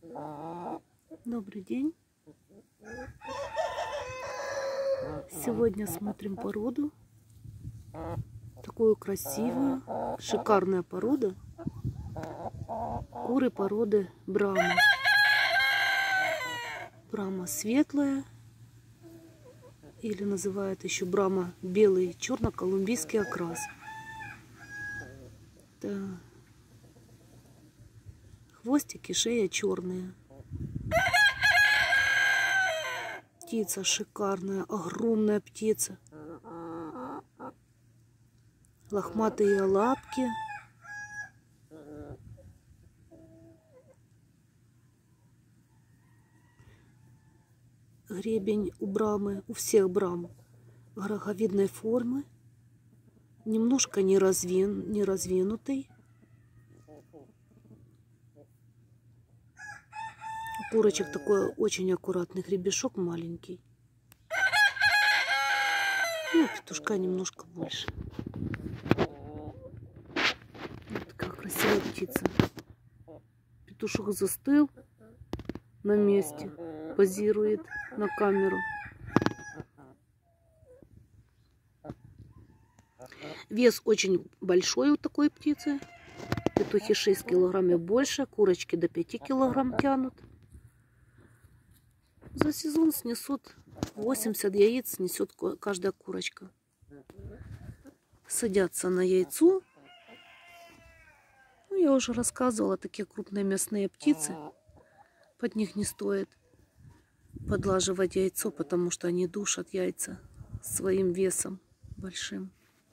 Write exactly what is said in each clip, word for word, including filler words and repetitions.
Добрый день. Сегодня смотрим породу. Такую красивую, шикарная порода. Куры породы Брахма. Брахма светлая. Или называют еще Брахма белый, черно-колумбийский окрас. Да. Хвостики, шея черные. Птица шикарная, огромная птица. Лохматые лапки. Гребень у Брахмы, у всех Брахм роговидной формы. Немножко не, развин, не раздвинутый. У курочек такой очень аккуратный гребешок маленький. Ну, у петушка немножко больше. Вот такая красивая птица. Петушок застыл на месте, позирует на камеру. Вес очень большой у такой птицы. Петухи шесть килограмм и больше, курочки до пяти килограмм тянут. За сезон снесут восемьдесят яиц, снесет каждая курочка. Садятся на яйцо. Ну, я уже рассказывала, такие крупные мясные птицы. Под них не стоит подлаживать яйцо, потому что они душат яйца своим весом большим.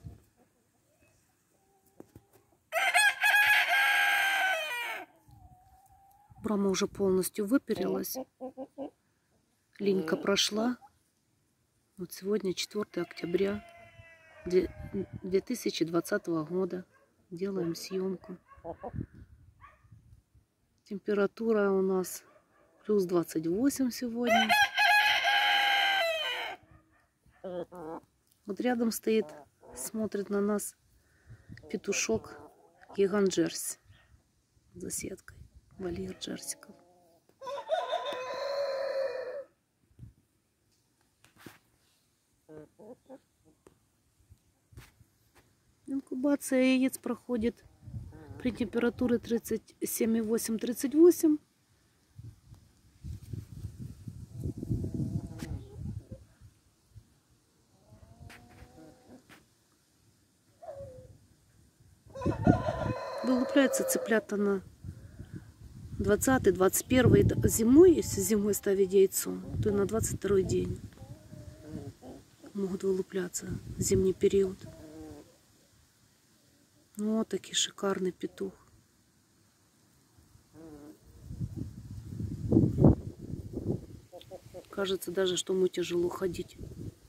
Брахма уже полностью выперилась. Линька прошла. Вот сегодня четвёртое октября две тысячи двадцатого года. Делаем съемку. Температура у нас плюс двадцать восемь сегодня. Вот рядом стоит, смотрит на нас петушок гигант Джерси за сеткой. Вольер джерсиков. Инкубация яиц проходит при температуре тридцать семь и восемь — тридцать восемь. Вылупляются цыплята на двадцатый — двадцать первый зимой. Если зимой ставить яйцо, то на двадцать второй день могут вылупляться в зимний период. Ну, вот такой шикарный петух. Кажется даже, что ему тяжело ходить.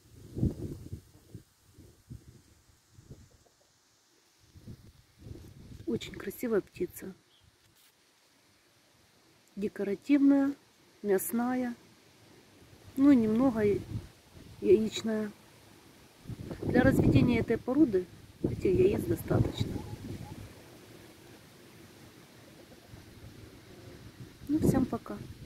Очень красивая птица. Декоративная, мясная, ну и немного яичная. Для разведения этой породы этих яиц достаточно. Ну, всем пока.